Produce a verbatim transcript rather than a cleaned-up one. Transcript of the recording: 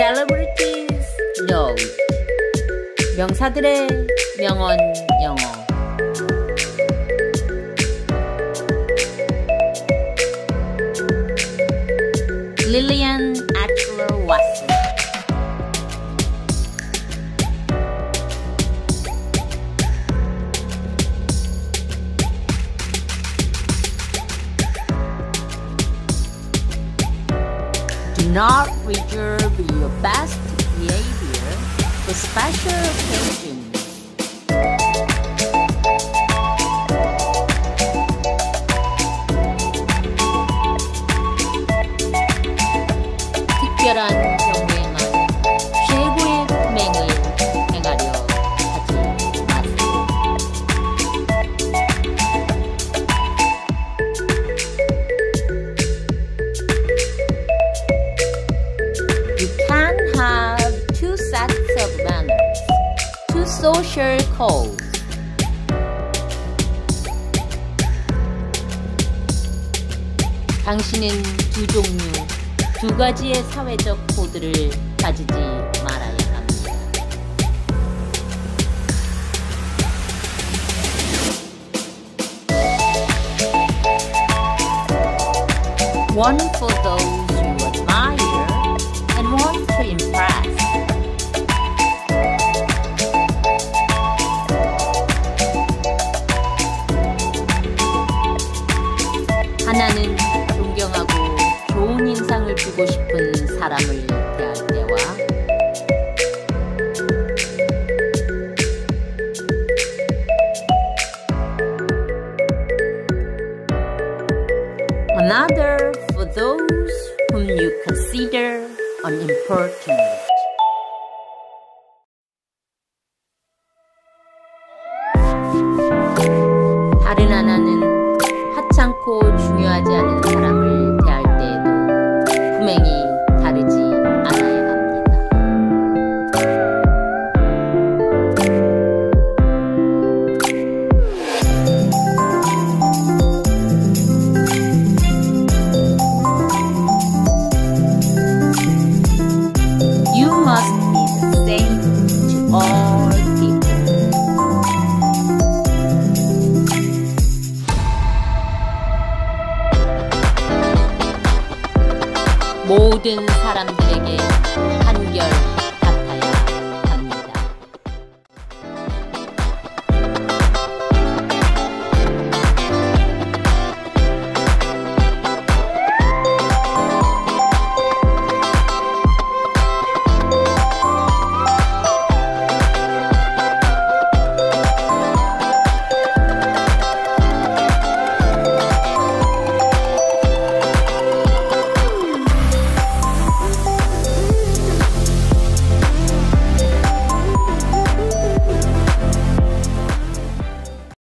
Celebrities Note. 명사들의 명언 영어. Lillian, Eichler, Watson. Do not reserve your best behavior for special occasions. 특별한 경우에만 최고의 품행을 행하려 하지 마세요. You can have two sets of manners, two social codes. 당신은 두 종류, 두 가지의 사회적 코드를 가지지 말아야 합니다. One for those you admire and one to impress. 하나는 존경하고 좋은 인상을 주고 싶은 사람을 대할 때와 Another for those whom you consider unimportant. 다른 하나는 하찮고 중요하지 않은 사람을 대할 때에도 품행이 다르지 않아야 합니다. You must be the same to all people. 모든 사람들에게 한결